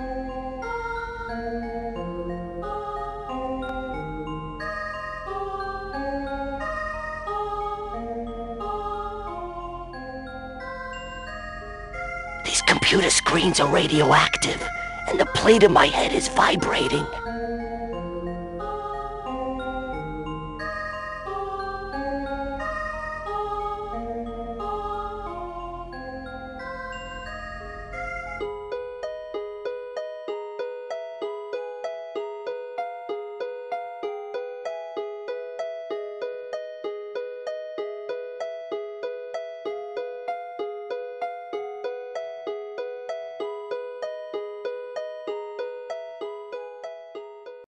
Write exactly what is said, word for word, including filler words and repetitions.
These computer screens are radioactive, and the plate in my head is vibrating.